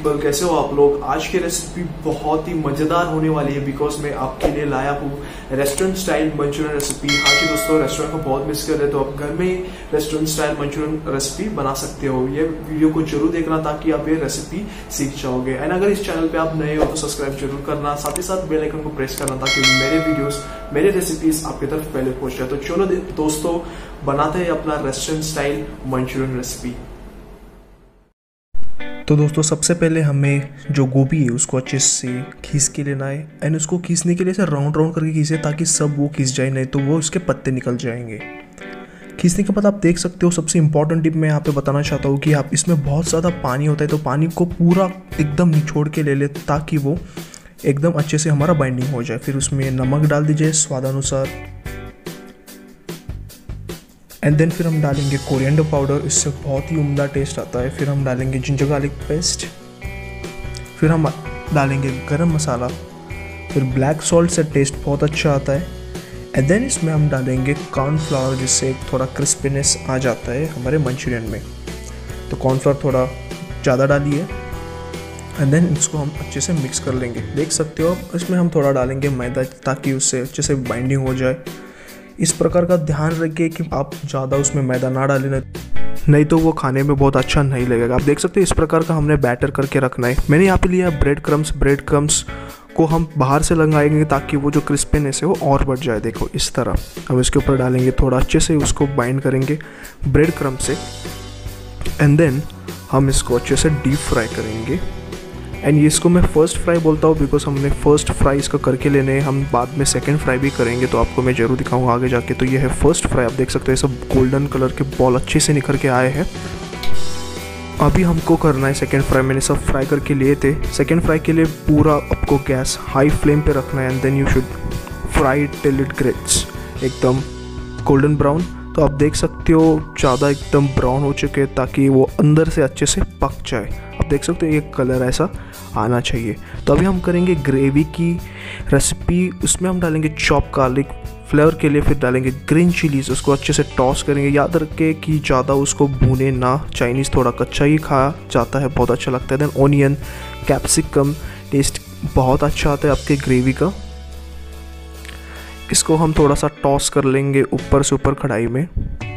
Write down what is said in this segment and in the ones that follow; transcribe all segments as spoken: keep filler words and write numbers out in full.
People, कैसे हो आप लोग। आज की रेसिपी बहुत ही मजेदार होने वाली है बिकॉज मैं आपके लिए लाया हूँ रेस्टोरेंट स्टाइल मंचूरियन रेसिपी। हाँ जी दोस्तों, रेस्टोरेंट को बहुत मिस कर रहे तो आप घर में ही रेस्टोरेंट स्टाइल मंचूरियन रेसिपी बना सकते हो। ये वीडियो को जरूर देखना ताकि आप ये रेसिपी सीख जाओगे। एंड अगर इस चैनल पे आप नए हो तो सब्सक्राइब जरूर करना, साथ ही साथ बेल आइकन को प्रेस करना ताकि मेरे वीडियोस मेरे रेसिपीज आपकी तरफ पहले पहुंच जाए। तो चलो दोस्तों, बनाते हैं अपना रेस्टोरेंट स्टाइल मंचूरियन रेसिपी। तो दोस्तों, सबसे पहले हमें जो गोभी है उसको अच्छे से खींच के लेना है। एंड उसको खींचने के लिए से राउंड राउंड करके खींचे ताकि सब वो खींच जाए, नहीं तो वो उसके पत्ते निकल जाएंगे। खींचने के बाद आप देख सकते हो, सबसे इंपॉर्टेंट टिप मैं यहाँ पे बताना चाहता हूँ कि आप इसमें बहुत ज़्यादा पानी होता है तो पानी को पूरा एकदम निचोड़ के ले ले ताकि वो एकदम अच्छे से हमारा बाइंडिंग हो जाए। फिर उसमें नमक डाल दीजिए स्वादानुसार। एंड देन फिर हम डालेंगे कोरिएंडर पाउडर, इससे बहुत ही उम्दा टेस्ट आता है। फिर हम डालेंगे जिंजर गार्लिक पेस्ट, फिर हम डालेंगे गरम मसाला, फिर ब्लैक सॉल्ट से टेस्ट बहुत अच्छा आता है। एंड देन इसमें हम डालेंगे कॉर्नफ्लावर, जिससे थोड़ा क्रिस्पीनेस आ जाता है हमारे मंचूरियन में। तो कॉर्नफ्लावर थोड़ा ज़्यादा डालिए एंड देन इसको हम अच्छे से मिक्स कर लेंगे। देख सकते हो इसमें हम थोड़ा डालेंगे मैदा ताकि उससे अच्छे से बाइंडिंग हो जाए। इस प्रकार का ध्यान रखिए कि आप ज़्यादा उसमें मैदा ना डालें, नहीं तो वो खाने में बहुत अच्छा नहीं लगेगा। आप देख सकते हैं इस प्रकार का हमने बैटर करके रखना है। मैंने यहाँ पे लिया ब्रेड क्रम्स। ब्रेड क्रम्स को हम बाहर से लगाएंगे ताकि वो जो क्रिस्पीनेस है वो और बढ़ जाए। देखो इस तरह हम इसके ऊपर डालेंगे, थोड़ा अच्छे से उसको बाइंड करेंगे ब्रेड क्रम्स से। एंड देन हम इसको अच्छे से डीप फ्राई करेंगे। एंड इसको मैं फ़र्स्ट फ्राई बोलता हूँ बिकॉज हमने फ़र्स्ट फ्राई इसका करके लेने हैं, हम बाद में सेकंड फ्राई भी करेंगे तो आपको मैं ज़रूर दिखाऊंगा आगे जाके। तो ये है फ़र्स्ट फ्राई। आप देख सकते हो सब गोल्डन कलर के बॉल अच्छे से निकल के आए हैं। अभी हमको करना है सेकंड फ्राई। मैंने सब फ्राई करके लिए थे। सेकंड फ्राई के लिए पूरा आपको गैस हाई फ्लेम पे रखना है and then you should fry till it grates एकदम गोल्डन ब्राउन। तो आप देख सकते हो ज़्यादा एकदम ब्राउन हो चुके हैं ताकि वो अंदर से अच्छे से पक जाए। आप देख सकते हो ये कलर ऐसा आना चाहिए। तो अभी हम करेंगे ग्रेवी की रेसिपी। उसमें हम डालेंगे चॉप गार्लिक फ्लेवर के लिए, फिर डालेंगे ग्रीन चिलीज, उसको अच्छे से टॉस करेंगे। याद रखें कि ज़्यादा उसको भूने ना, चाइनीज़ थोड़ा कच्चा ही खाया जाता है, बहुत अच्छा लगता है। देन ऑनियन, कैप्सिकम, टेस्ट बहुत अच्छा आता है आपके ग्रेवी का। इसको हम थोड़ा सा टॉस कर लेंगे ऊपर से ऊपर कढ़ाई में।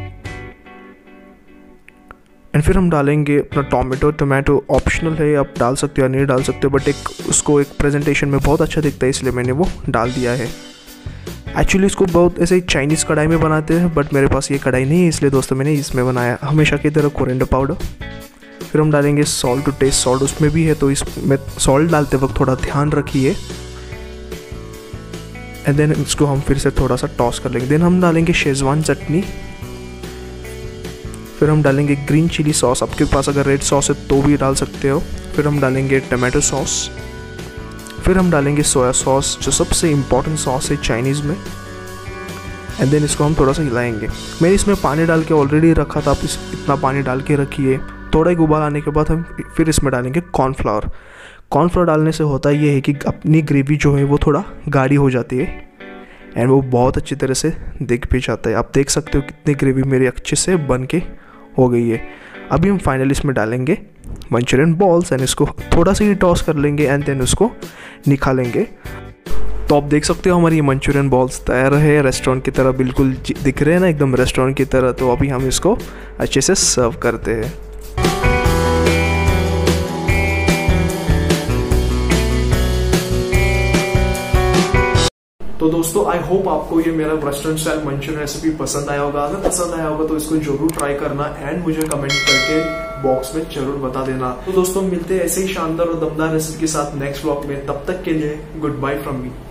एंड फिर हम डालेंगे अपना टोमेटो। टोमेटो ऑप्शनल है, आप डाल सकते हो या नहीं डाल सकते हो, बट एक उसको एक प्रेजेंटेशन में बहुत अच्छा दिखता है इसलिए मैंने वो डाल दिया है। एक्चुअली इसको बहुत ऐसे चाइनीज़ कढ़ाई में बनाते हैं बट मेरे पास ये कढ़ाई नहीं है इसलिए दोस्तों मैंने इसमें बनाया हमेशा की तरह कोरिएंडर पाउडर। फिर हम डालेंगे सॉल्ट टू टेस्ट। सॉल्ट उसमें भी है तो इसमें सॉल्ट डालते वक्त थोड़ा ध्यान रखिए। एंड देन इसको हम फिर से थोड़ा सा टॉस कर लेंगे। देन हम डालेंगे शेजवान चटनी, फिर हम डालेंगे ग्रीन चिली सॉस। आपके पास अगर रेड सॉस है तो भी डाल सकते हो। फिर हम डालेंगे टमाटो सॉस, फिर हम डालेंगे सोया सॉस जो सबसे इम्पॉर्टेंट सॉस है चाइनीज़ में। एंड देन इसको हम थोड़ा सा हिलाएंगे। मैंने इसमें पानी डाल के ऑलरेडी रखा था, आप इस इतना पानी डाल के रखिए। थोड़ा एक उबाल आने के बाद हम फिर इसमें डालेंगे कॉर्नफ्लावर। कॉर्नफ्लावर डालने से होता ये है कि अपनी ग्रेवी जो है वो थोड़ा गाढ़ी हो जाती है एंड वो बहुत अच्छी तरह से दिख भी जाता है। आप देख सकते हो कितनी ग्रेवी मेरी अच्छे से बन के हो गई है। अभी हम फाइनली इसमें डालेंगे मंचूरियन बॉल्स एंड इसको थोड़ा सा ही टॉस कर लेंगे एंड देन उसको निकालेंगे। तो आप देख सकते हो हमारी ये मंचूरियन बॉल्स तैयार है, रेस्टोरेंट की तरह बिल्कुल दिख रहे हैं ना, एकदम रेस्टोरेंट की तरह। तो अभी हम इसको अच्छे से सर्व करते हैं। तो दोस्तों, आई होप आपको ये मेरा रेस्टोरेंट स्टाइल मंचूरियन रेसिपी पसंद आया होगा। अगर पसंद आया होगा तो इसको जरूर ट्राई करना एंड मुझे कमेंट करके बॉक्स में जरूर बता देना। तो दोस्तों, मिलते हैं ऐसे ही शानदार और दमदार रेसिपी के साथ नेक्स्ट व्लॉग में। तब तक के लिए गुड बाय फ्रॉम मी।